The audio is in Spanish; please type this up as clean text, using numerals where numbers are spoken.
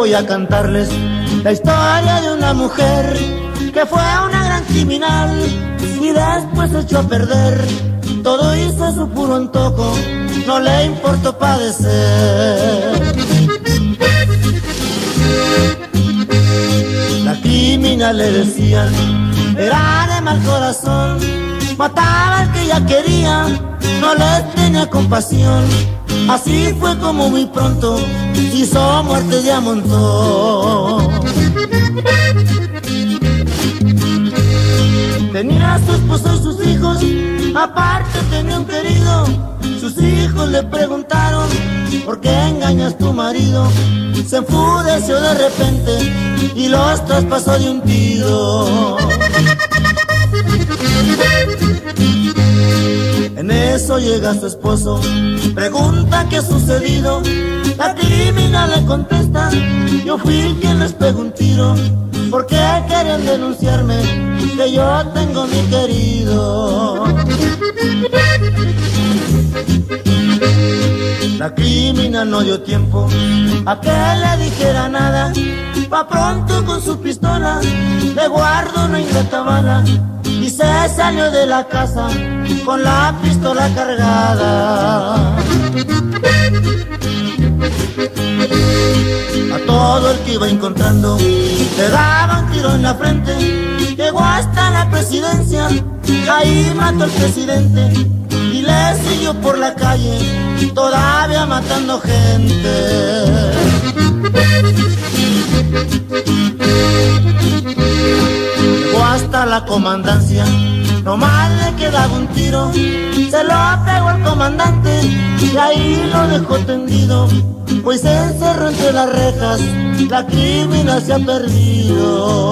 voy a cantarles la historia de una mujer que fue una gran criminal y después se echó a perder. Todo hizo a su puro antojo, no le importó padecer. La criminal le decían, era de mal corazón, mataba al que ella quería, no le tenía compasión. Así fue como muy pronto hizo muerte de a montón. Tenía a su esposo y sus hijos, aparte tenía un querido. Sus hijos le preguntaron, ¿por qué engañas a tu marido? Se enfureció de repente y los traspasó de un tiro. En eso llega su esposo, pregunta qué ha sucedido. La criminal le contesta, yo fui quien les pegó un tiro. ¿Por qué quieren denunciarme? Que yo tengo mi querido. La criminal no dio tiempo a que le dijera nada. Pa' pronto con su pistola le guardó una ingrata bala y se salió de la casa con la pistola cargada. A todo el que iba encontrando le daban tiro en la frente. Llegó hasta la presidencia, ahí mató al presidente y le siguió por la calle, todavía matando gente. Llegó hasta la comandancia, nomás le quedaba un tiro, se lo pegó el comandante y ahí lo dejó tendido. Pues se encerró entre las rejas, la criminal se ha perdido.